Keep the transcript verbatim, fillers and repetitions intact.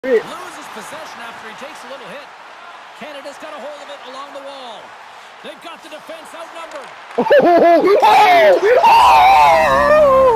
Loses possession after he takes a little hit. Canada's got a hold of it along the wall. They've got the defense outnumbered. Oh! Oh! Oh!